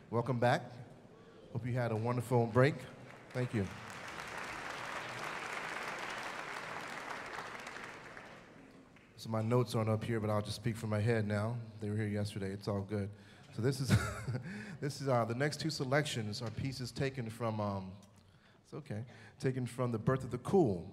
Welcome back. Hope you had a wonderful break. Thank you. So my notes aren't up here, but I'll just speak from my head now. They were here yesterday. It's all good. So this is the next two selections are pieces taken from it's okay, taken from The Birth of the Cool.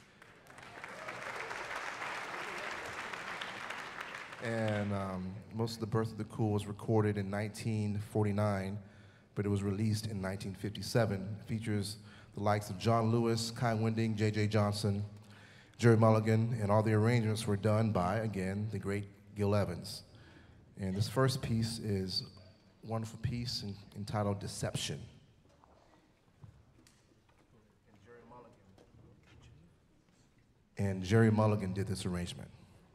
And most of The Birth of the Cool was recorded in 1949, but it was released in 1957. It features the likes of John Lewis, Kai Winding, J.J. Johnson, Jerry Mulligan, and all the arrangements were done by, again, the great Gil Evans. And this first piece is a wonderful piece entitled Deception. And Jerry Mulligan did this arrangement.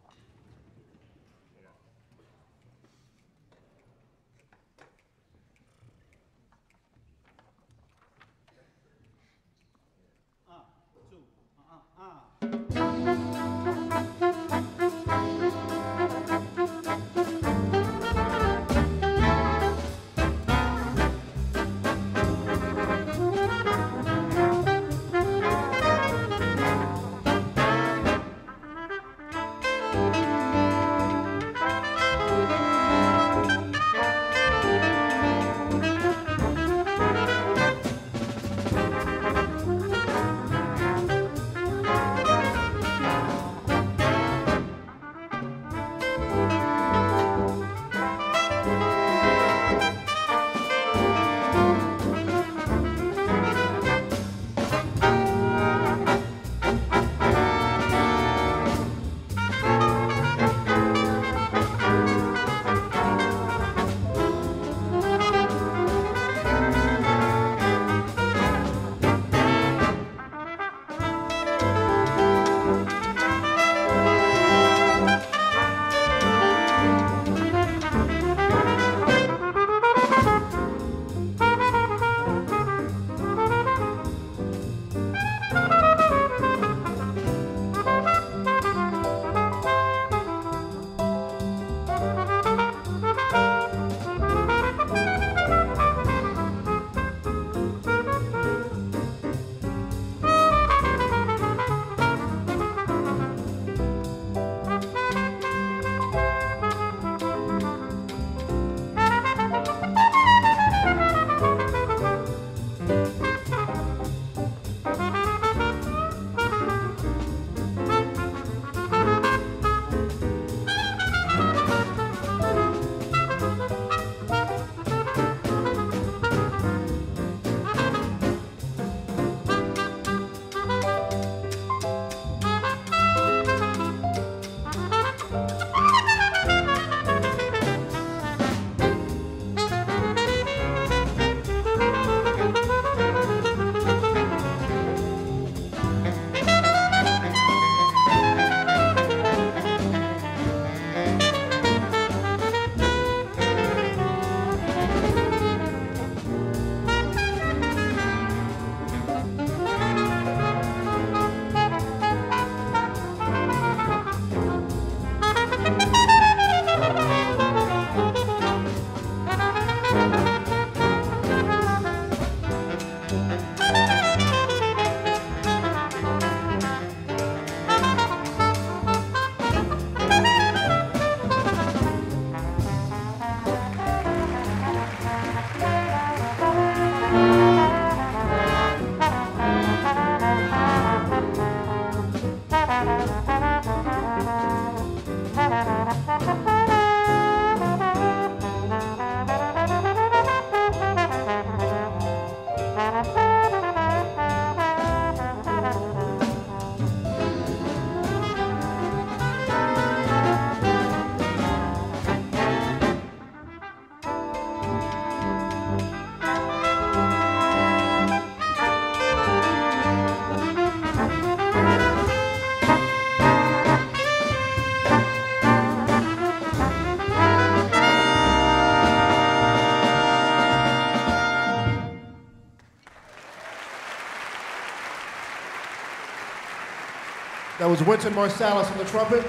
That was Wynton Marsalis on the trumpet,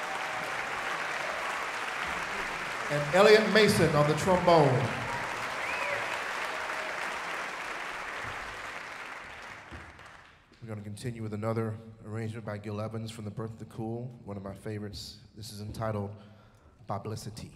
and Elliot Mason on the trombone. continue with another arrangement by Gil Evans from The Birth of the Cool, one of my favorites. This is entitled Publicity.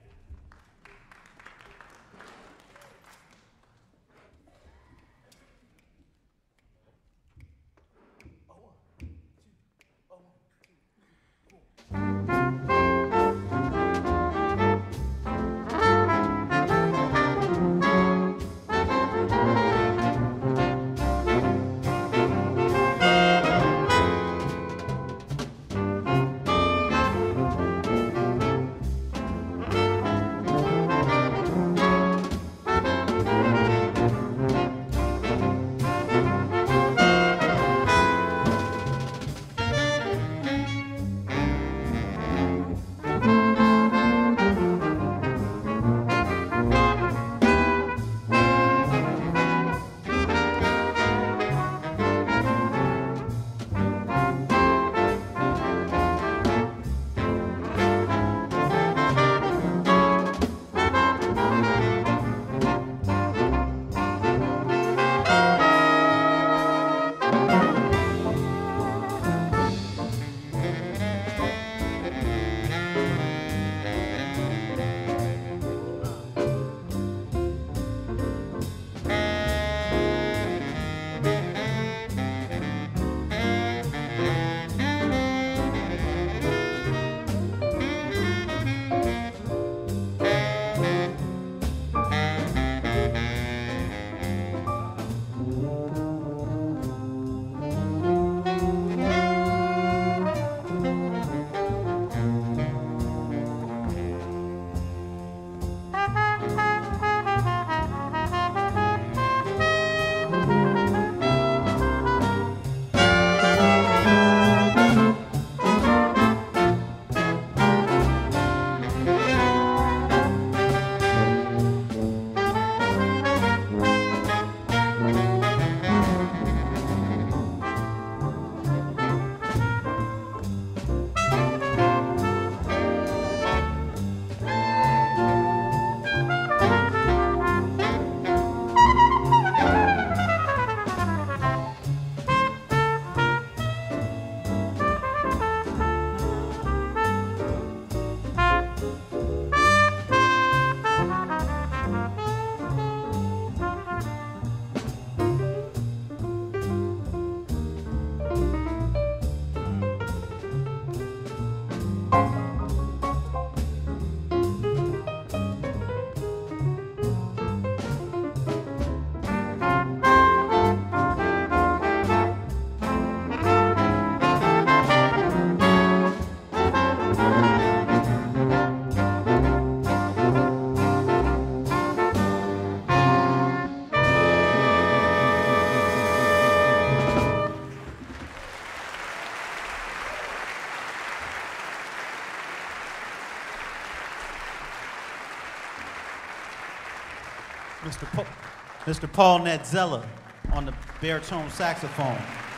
Mr. Paul Netzella on the baritone saxophone.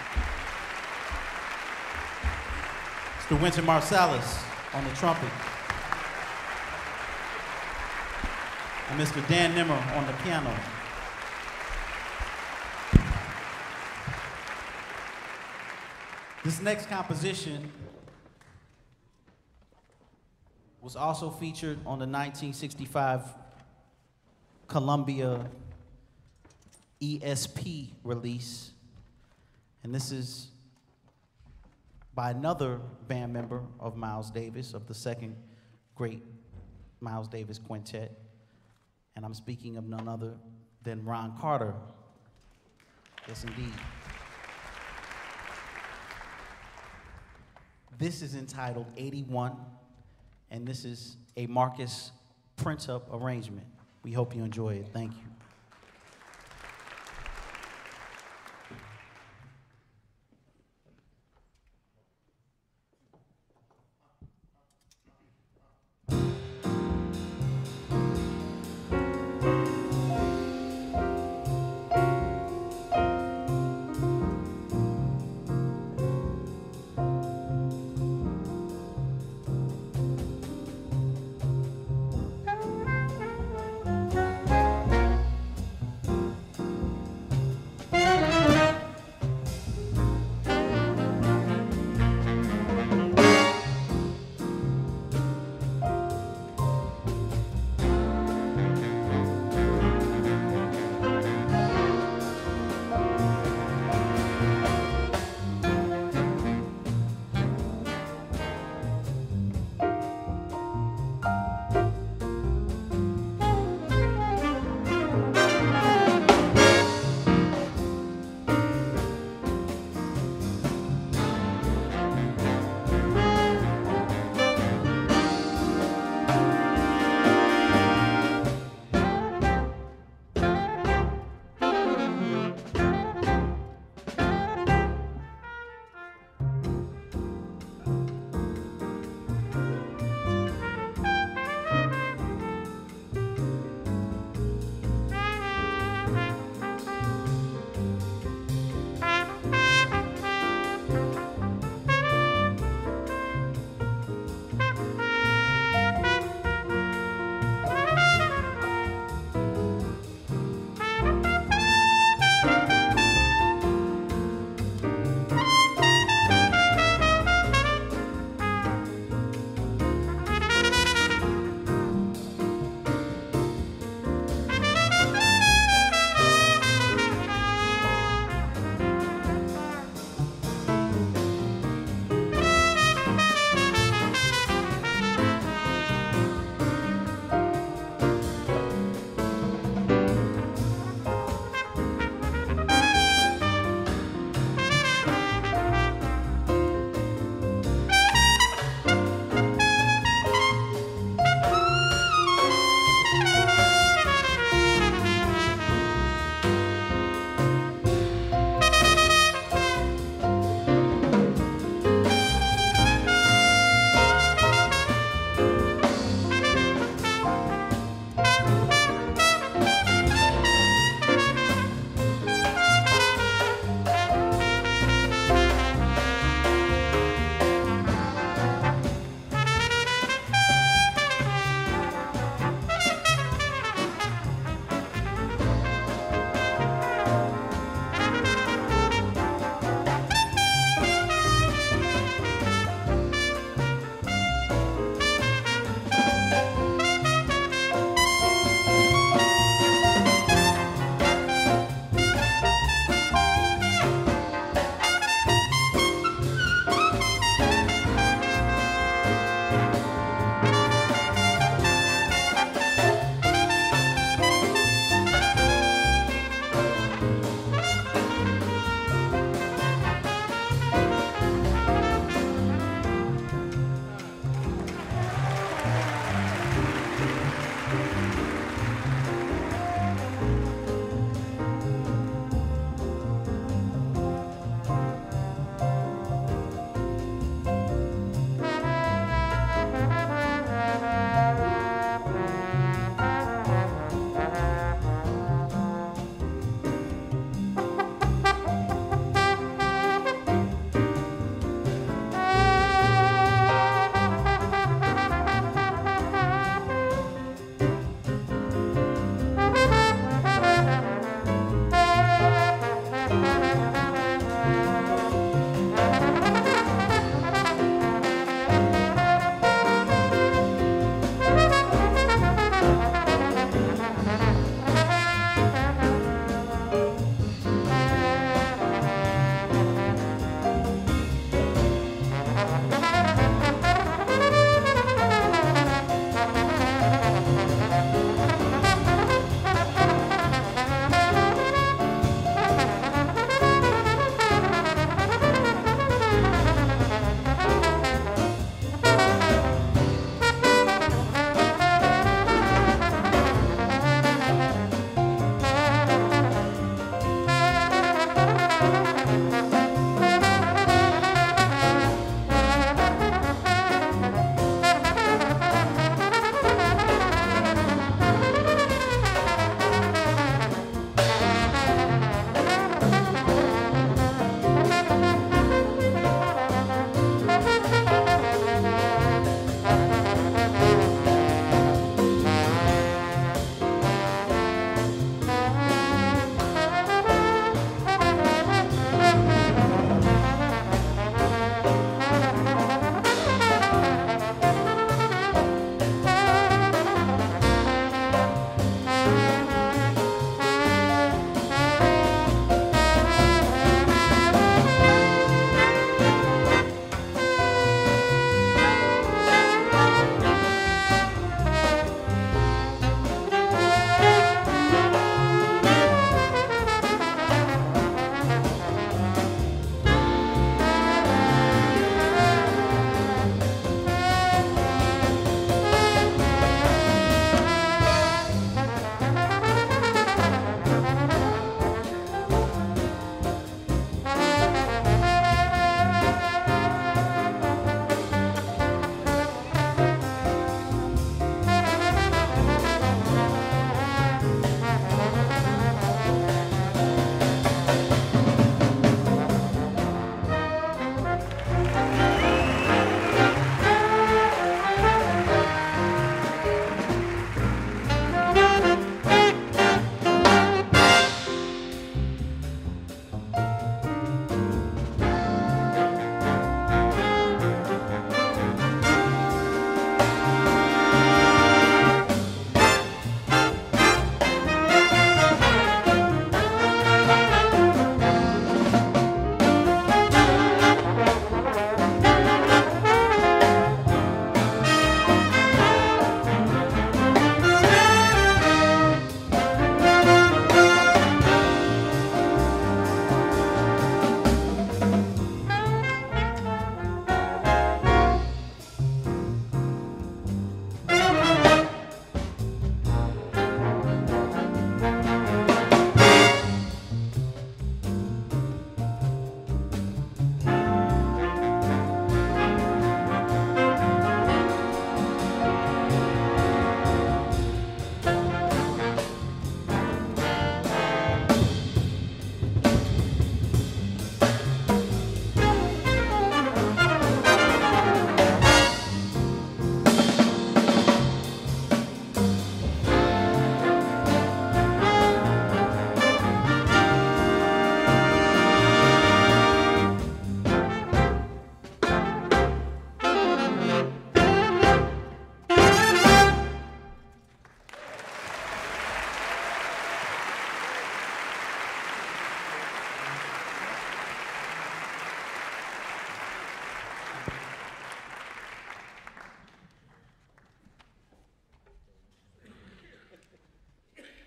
Mr. Winter Marsalis on the trumpet. And Mr. Dan Nimmer on the piano. This next composition was also featured on the 1965 Columbia ESP release, and this is by another band member of Miles Davis, of the second great Miles Davis quintet, and I'm speaking of none other than Ron Carter. Yes, indeed. This is entitled 81, and this is a Marcus print-up arrangement. We hope you enjoy it. Thank you.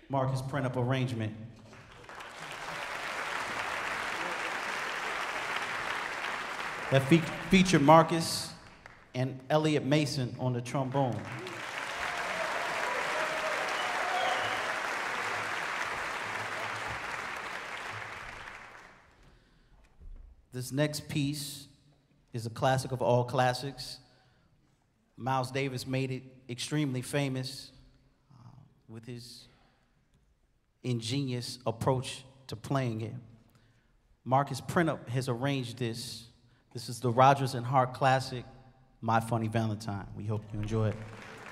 Marcus print-up arrangement. That featured Marcus and Elliot Mason on the trombone. This next piece is a classic of all classics. Miles Davis made it extremely famous with his ingenious approach to playing it. Marcus Printup has arranged this. This is the Rodgers and Hart classic, My Funny Valentine. We hope you enjoy it.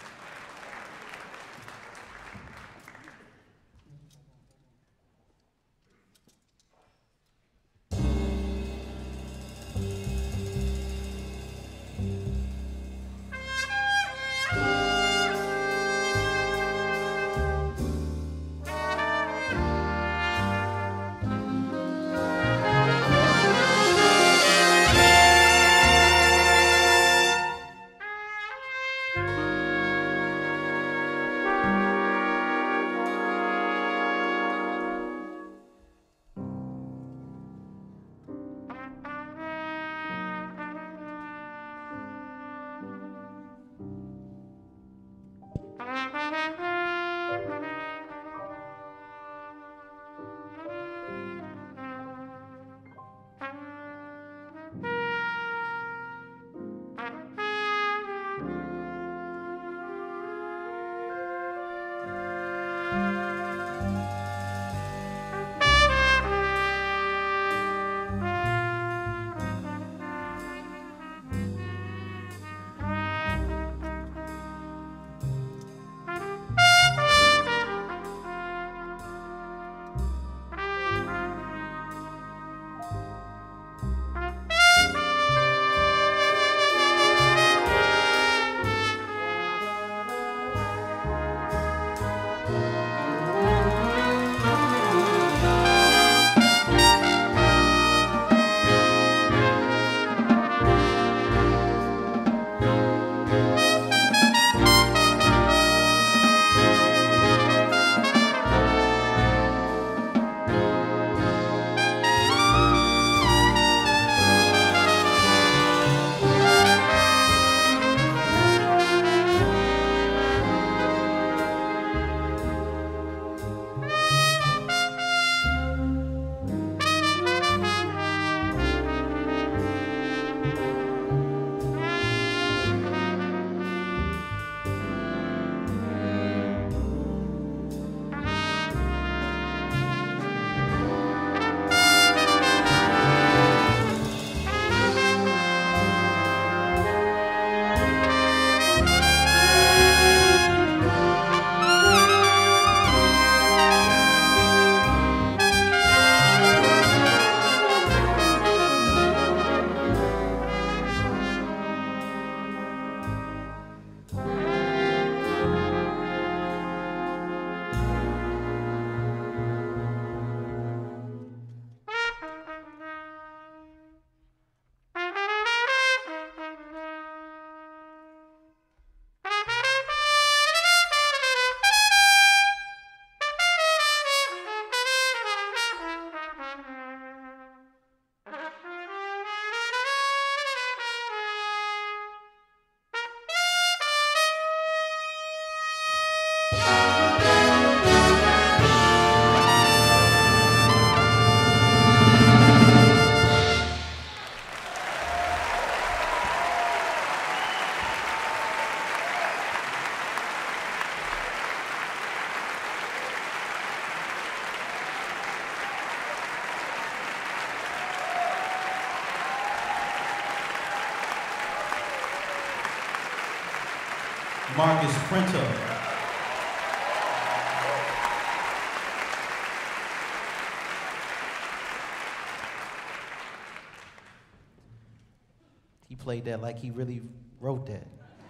Marcus Printup. He played that like he really wrote that.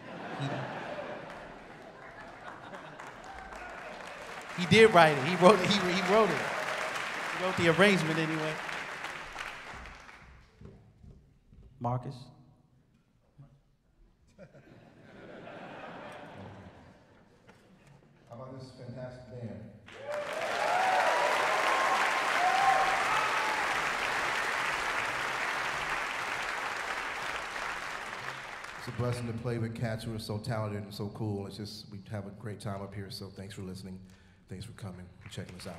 He did write it. He wrote it. He wrote it. He wrote the arrangement anyway. Marcus. How about this fantastic band? It's a blessing to play with cats who are so talented and so cool. It's just, we have a great time up here, so thanks for listening. Thanks for coming and checking us out.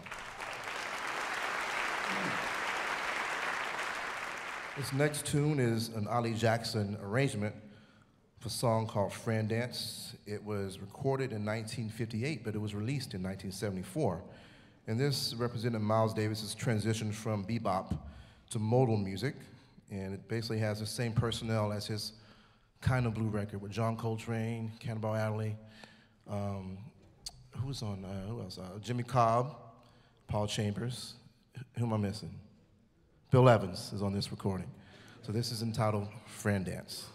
This next tune is an Ollie Jackson arrangement of a song called Friend Dance. It was recorded in 1958, but it was released in 1974. And this represented Miles Davis's transition from bebop to modal music. And it basically has the same personnel as his Kind of Blue record with John Coltrane, Cannonball Adderley, who else? Jimmy Cobb, Paul Chambers. Who am I missing? Bill Evans is on this recording. So this is entitled Friend Dance.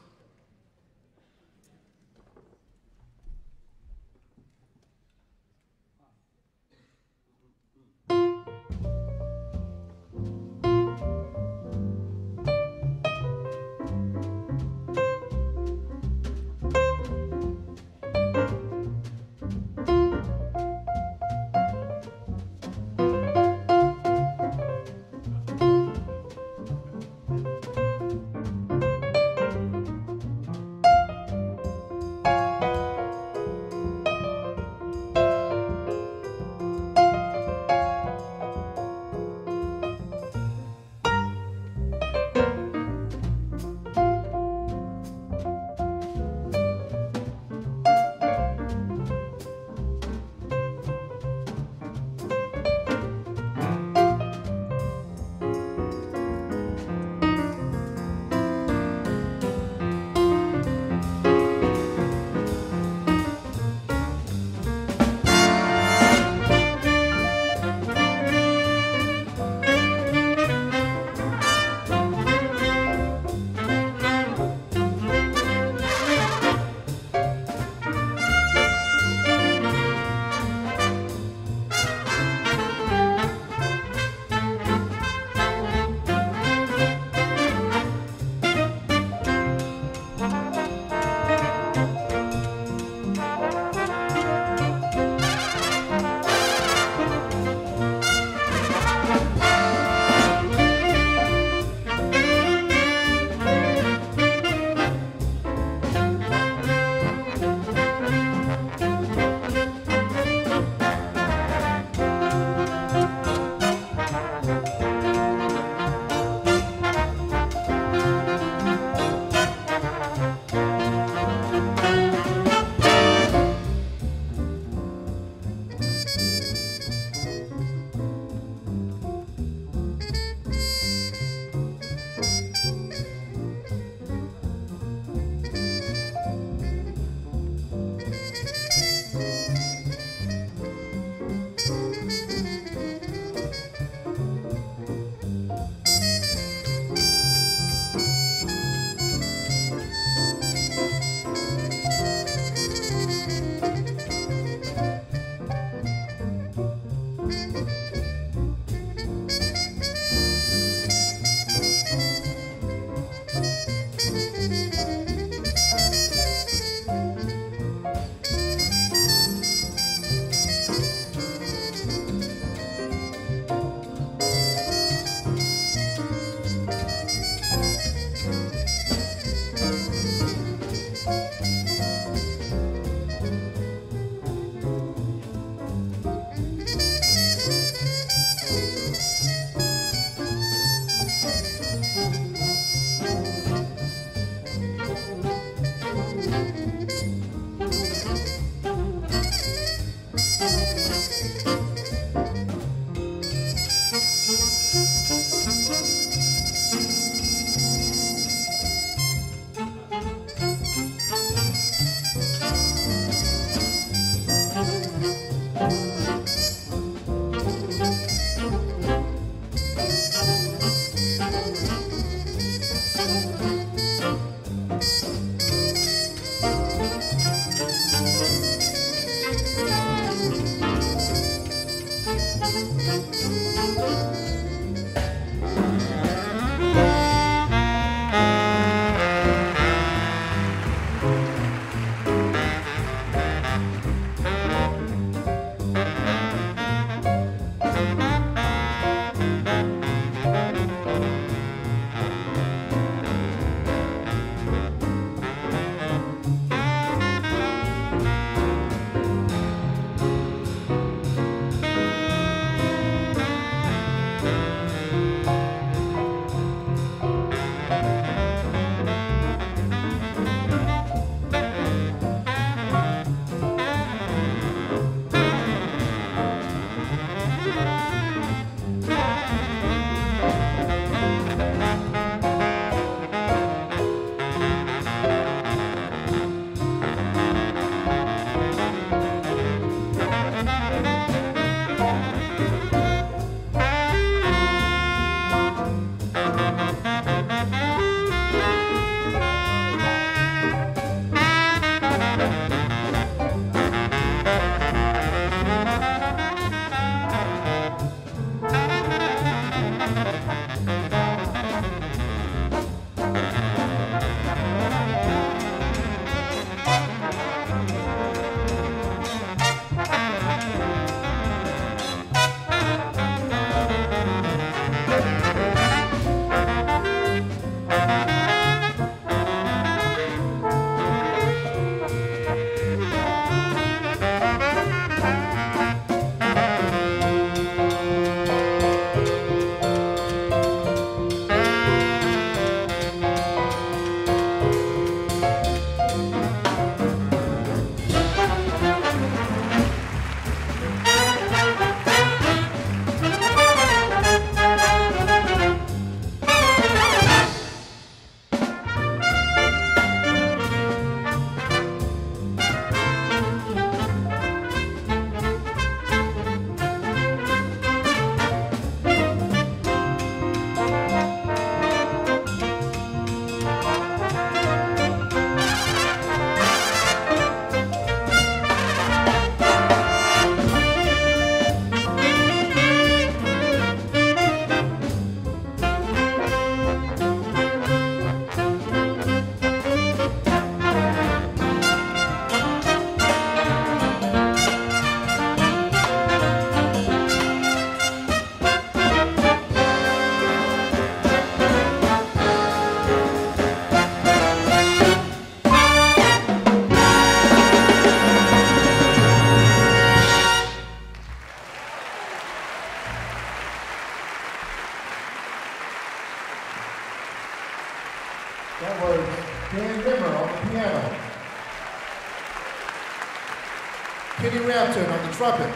Kenny Rampton on the trumpet,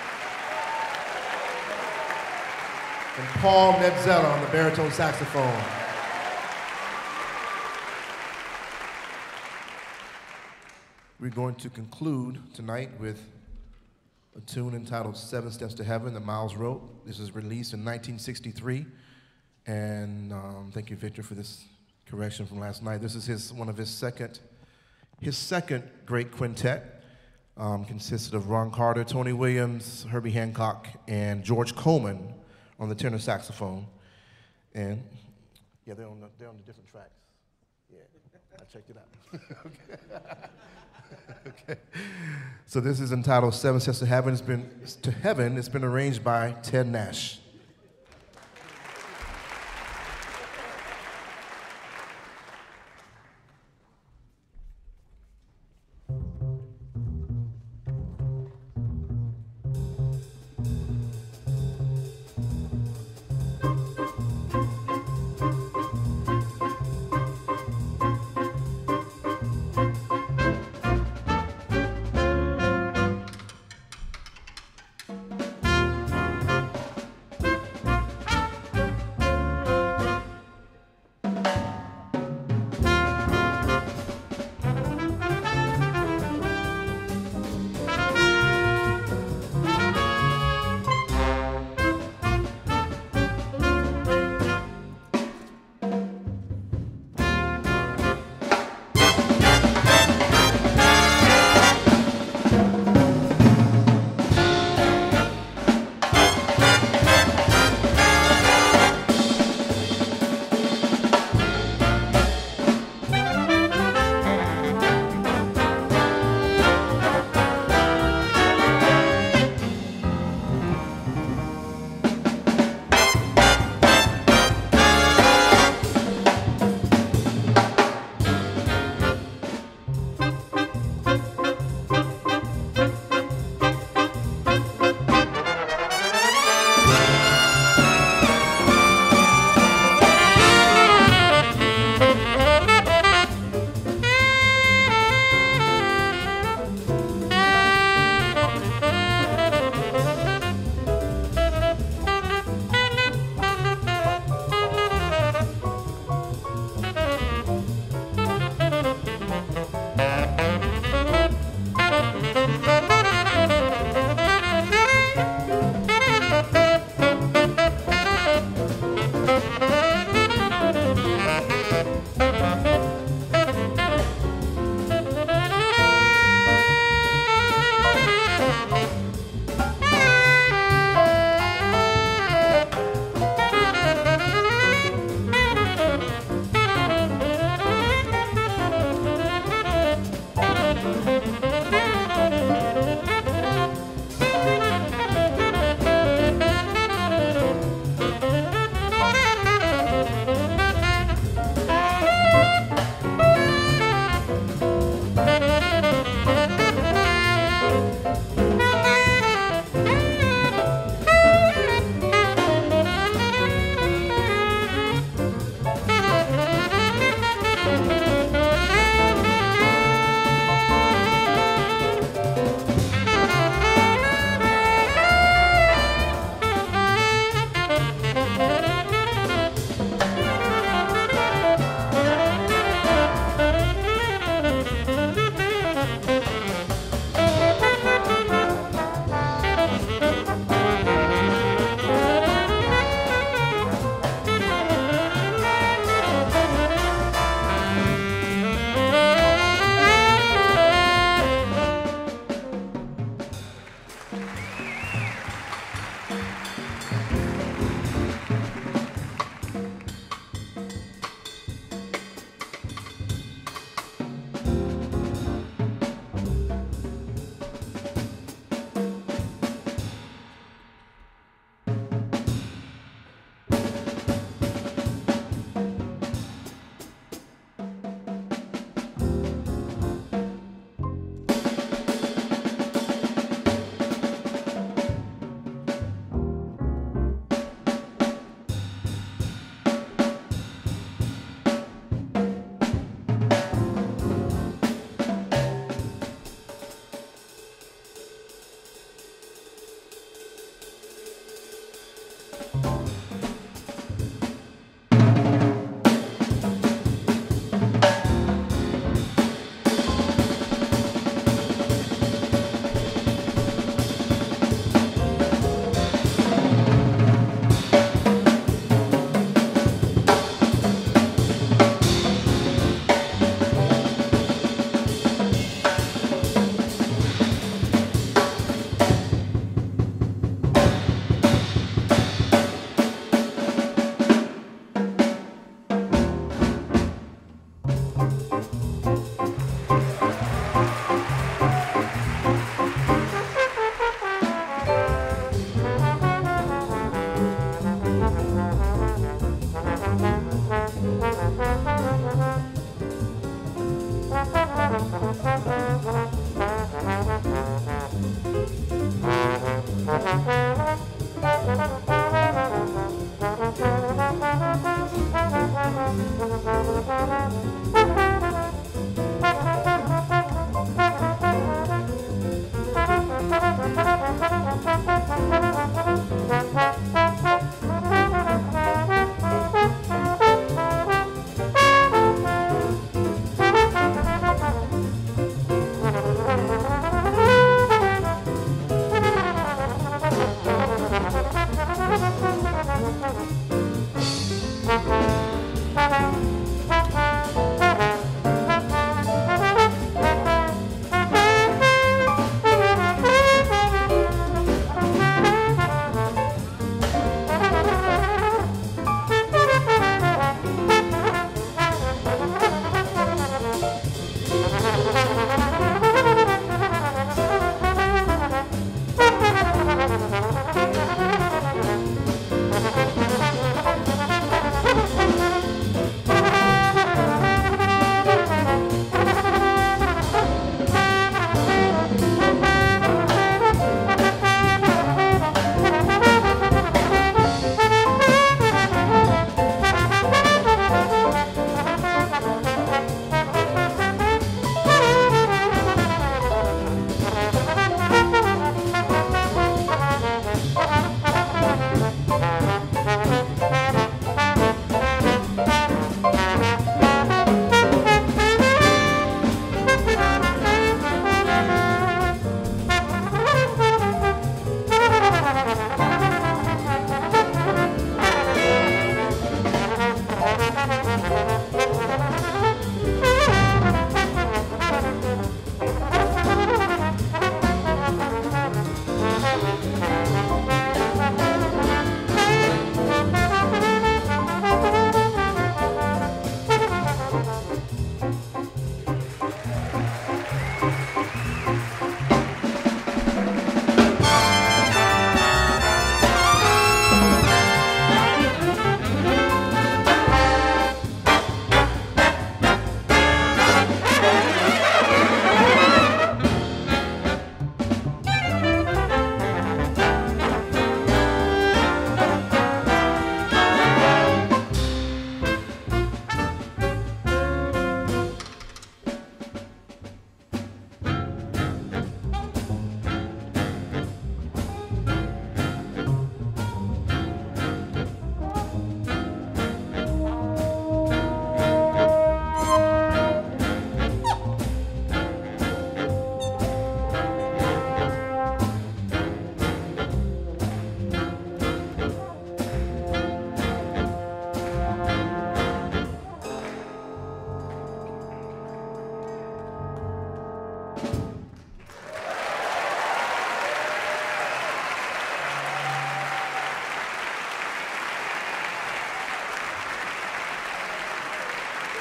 and Paul Netzella on the baritone saxophone. We're going to conclude tonight with a tune entitled Seven Steps to Heaven that Miles wrote. This was released in 1963. And thank you, Victor, for this correction from last night. This is one of his second great quintet. Consisted of Ron Carter, Tony Williams, Herbie Hancock, and George Coleman on the tenor saxophone. And yeah, they're on the different tracks. Yeah, I checked it out. Okay. Okay. So this is entitled Seven Steps to Heaven. It's been arranged by Ted Nash.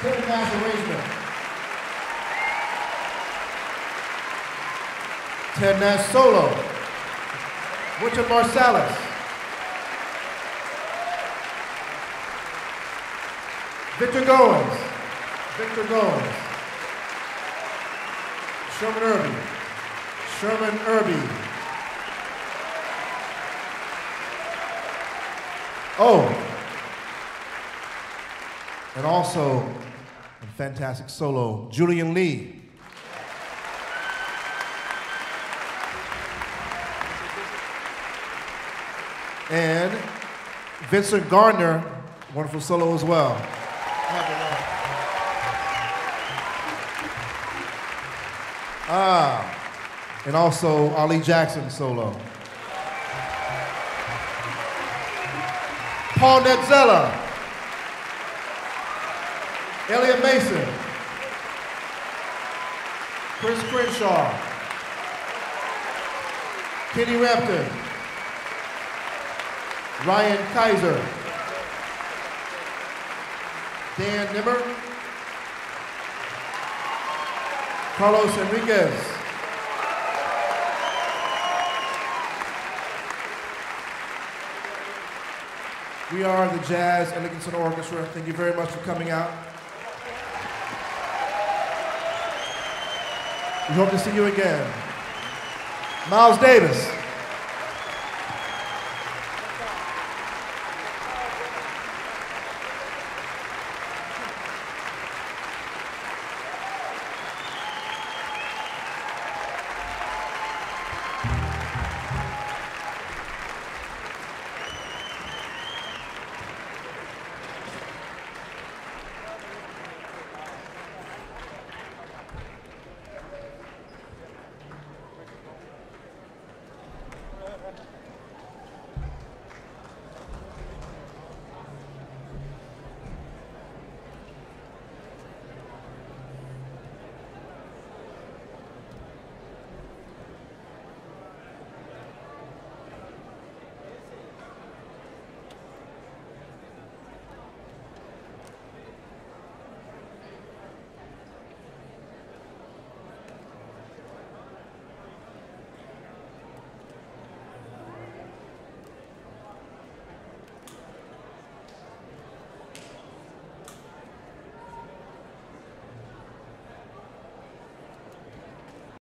Tim Nash arrangement. Ted Nash solo. Richard Marsalis. Victor Goins. Victor Goins. Sherman Irby. Sherman Irby. Oh. And also, a fantastic solo, Julian Lee. And Vincent Gardner, wonderful solo as well. And also Ali Jackson solo. Paul Netzella. Elliot Mason. Chris Crenshaw. Kenny Repton. Ryan Kaiser. Dan Nimmer. Carlos Enriquez. We are the Jazz Elegance Orchestra. Thank you very much for coming out. We hope to see you again. Miles Davis.